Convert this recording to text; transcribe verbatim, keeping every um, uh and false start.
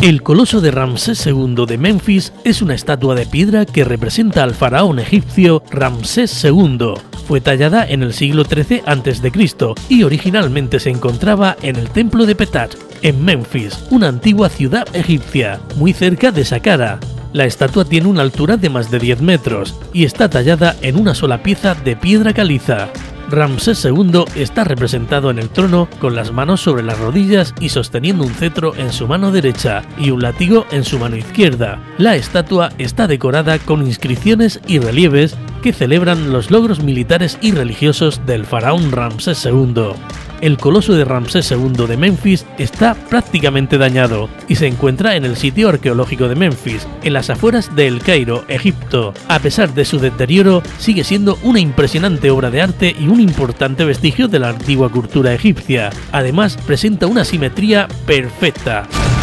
El coloso de Ramsés segundo de Memphis es una estatua de piedra que representa al faraón egipcio Ramsés segundo. Fue tallada en el siglo trece antes de Cristo y originalmente se encontraba en el templo de Petat, en Memphis, una antigua ciudad egipcia, muy cerca de Saqqara. La estatua tiene una altura de más de diez metros y está tallada en una sola pieza de piedra caliza. Ramsés segundo está representado en el trono con las manos sobre las rodillas y sosteniendo un cetro en su mano derecha y un látigo en su mano izquierda. La estatua está decorada con inscripciones y relieves que celebran los logros militares y religiosos del faraón Ramsés segundo. El coloso de Ramsés segundo de Memphis está prácticamente dañado y se encuentra en el sitio arqueológico de Memphis, en las afueras de El Cairo, Egipto. A pesar de su deterioro, sigue siendo una impresionante obra de arte y un importante vestigio de la antigua cultura egipcia. Además, presenta una simetría perfecta.